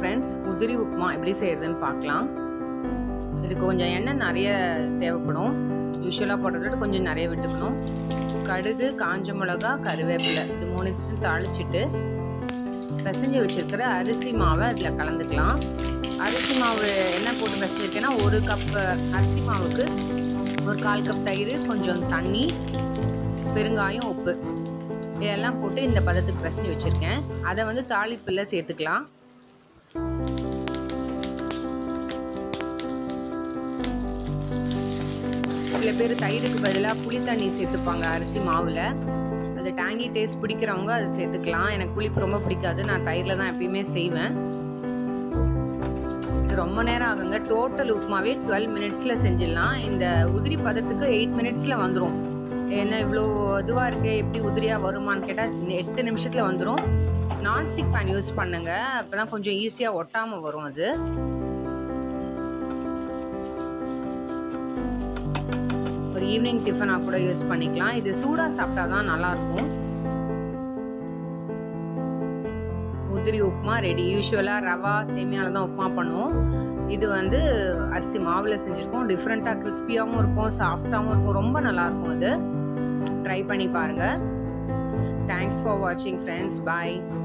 Friends, உதிரி உப்புமா எப்படி செய்யறதுன்னு பார்க்கலாம். இதுக்கு கொஞ்சம் எண்ணெய் நிறைய தேவைப்படும். யூஸ்வலாக போடுறத விட கொஞ்சம் நிறைய விட்டுக்கணும். கடுகு, காஞ்ச மிளகா, கருவேப்பிலை இது 3 நிமிஷம் தாளிச்சிட்டு பிசைஞ்சு வச்சிருக்கிற அரிசி மாவை அதில் கலந்துக்கலாம். அரிசி மாவு என்ன போட்டு பிசைஞ்சிருக்கேன்னா 1 கப் அரிசி மாவுக்கு 1/4 கப் தயிர், கொஞ்சம் தண்ணி, பெருங்காயம், உப்பு இதெல்லாம் போட்டு இந்த பதத்துக்கு பிசைஞ்சு வச்சுருக்கேன். அதை தாளிப்பில் சேர்த்துக்கலாம். சில பேர் தயிருக்கு பதிலாக புளி தண்ணி சேர்த்துப்பாங்க அரிசி மாவில். அது டேங்கி டேஸ்ட் பிடிக்கிறவங்க அதை சேர்த்துக்கலாம். எனக்கு புளிப்பு ரொம்ப பிடிக்காது, நான் தயிரில் தான் எப்பயுமே செய்வேன். இது ரொம்ப நேரம் ஆகுங்க. டோட்டல் உப்புமாவே 12 மினிட்ஸில் செஞ்சிடலாம். இந்த உதிரி பதத்துக்கு 8 மினிட்ஸில் வந்துடும். ஏன்னா இவ்வளோ இதுவாக இருக்கு, எப்படி உதிரியாக வருமானு கேட்டால் 8 நிமிஷத்தில் வந்துடும். நான்ஸ்டிக் பேன் யூஸ் பண்ணுங்க, அப்போ தான் கொஞ்சம் ஈஸியாக ஒட்டாமல் வரும். அது ஒரு ஈவினிங் டிஃபனாக கூட யூஸ் பண்ணிக்கலாம். இது சூடாக சாப்பிட்டா தான் நல்லாயிருக்கும். உதிரி உப்புமா ரெடி. யூஸ்வலாக ரவா சேமியாவில் தான் உப்புமா பண்ணுவோம். இது அரிசி மாவில் செஞ்சுருக்கோம். டிஃப்ரெண்ட்டாக கிறிஸ்பியாகவும் இருக்கும், சாஃப்டாகவும் இருக்கும், ரொம்ப நல்லாயிருக்கும். அது ட்ரை பண்ணி பாருங்கள். தேங்க்ஸ் ஃபார் வாட்சிங் ஃப்ரெண்ட்ஸ். பாய்.